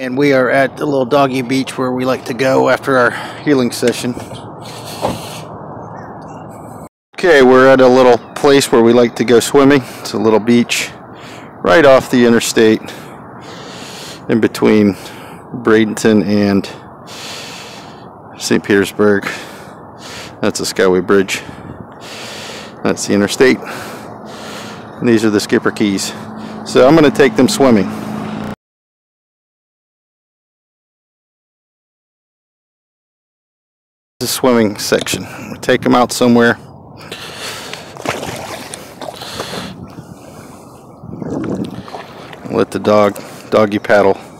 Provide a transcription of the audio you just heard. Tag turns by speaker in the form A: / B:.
A: And we are at the little doggy beach where we like to go after our healing session. Okay, we're at a little place where we like to go swimming. It's a little beach right off the interstate in between Bradenton and St. Petersburg. That's the Skyway Bridge. That's the interstate. And these are the Skipper Keys. So I'm going to take them swimming. The swimming section. We'll take them out somewhere. Let the doggy paddle.